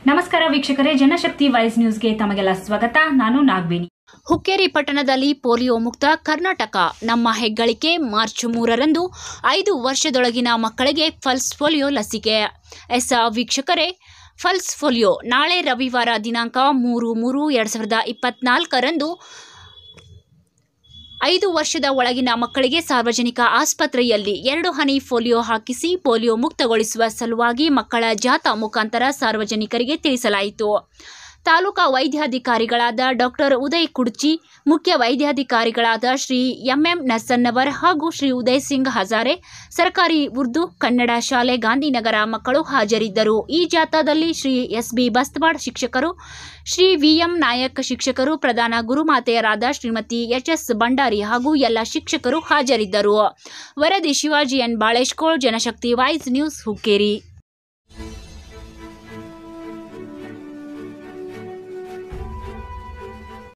ನಮಸ್ಕಾರ ವೀಕ್ಷಕರೇ, ಜನಶಕ್ತಿ ವಾಯ್ಸ್ ನ್ಯೂಸ್ಗೆ ತಮಗೆಲ್ಲ ಸ್ವಾಗತ. ನಾನು ನಾಗವೇಣಿ. ಹುಕ್ಕೇರಿ ಪಟ್ಟಣದಲ್ಲಿ ಪೋಲಿಯೋ ಮುಕ್ತ ಕರ್ನಾಟಕ ನಮ್ಮ ಹೆಗ್ಗಳಿಕೆ. ಮಾರ್ಚ್ 3ರಂದು 5 ವರ್ಷದೊಳಗಿನ ಮಕ್ಕಳಿಗೆ ಪಲ್ಸ್ ಪೋಲಿಯೋ ಲಸಿಕೆ. ವೀಕ್ಷಕರೇ, ಪಲ್ಸ್ ಪೋಲಿಯೋ ನಾಳೆ ರವಿವಾರ ದಿನಾಂಕ 3/3/2024ರಂದು 5 ವರ್ಷದ ಒಳಗಿನ ಮಕ್ಕಳಿಗೆ ಸಾರ್ವಜನಿಕ ಆಸ್ಪತ್ರೆಯಲ್ಲಿ 2 ಹನಿ ಪೋಲಿಯೋ ಹಾಕಿಸಿ ಪೋಲಿಯೋ ಮುಕ್ತಗೊಳಿಸುವ ಸಲುವಾಗಿ ಮಕ್ಕಳ ಜಾಥಾ ಮುಖಾಂತರ ಸಾರ್ವಜನಿಕರಿಗೆ ತಿಳಿಸಲಾಯಿತು. ತಾಲೂಕಾ ವೈದ್ಯಾಧಿಕಾರಿಗಳಾದ ಡಾಕ್ಟರ್ ಉದಯ್ ಕುಡ್ಚಿ, ಮುಖ್ಯ ವೈದ್ಯಾಧಿಕಾರಿಗಳಾದ ಶ್ರೀ ಎಂಎಂ ನರ್ಸನ್ನವರ್ ಹಾಗೂ ಶ್ರೀ ಉದಯ್ ಸಿಂಗ್ ಹಜಾರೆ, ಸರ್ಕಾರಿ ಉರ್ದು ಕನ್ನಡ ಶಾಲೆ ಗಾಂಧಿನಗರ ಮಕ್ಕಳು ಹಾಜರಿದ್ದರು. ಈ ಜಾಥಾದಲ್ಲಿ ಶ್ರೀ ಎಸ್ಬಿ ಬಸ್ತವಾಡ್ ಶಿಕ್ಷಕರು, ಶ್ರೀ ವಿಎಂ ನಾಯಕ್ ಶಿಕ್ಷಕರು, ಪ್ರಧಾನ ಗುರುಮಾತೆಯರಾದ ಶ್ರೀಮತಿ ಎಚ್ಎಸ್ ಭಂಡಾರಿ ಹಾಗೂ ಎಲ್ಲ ಶಿಕ್ಷಕರು ಹಾಜರಿದ್ದರು. ವರದಿ Shivaji N Baleshkol, Janashakti voice news, Hukkeri.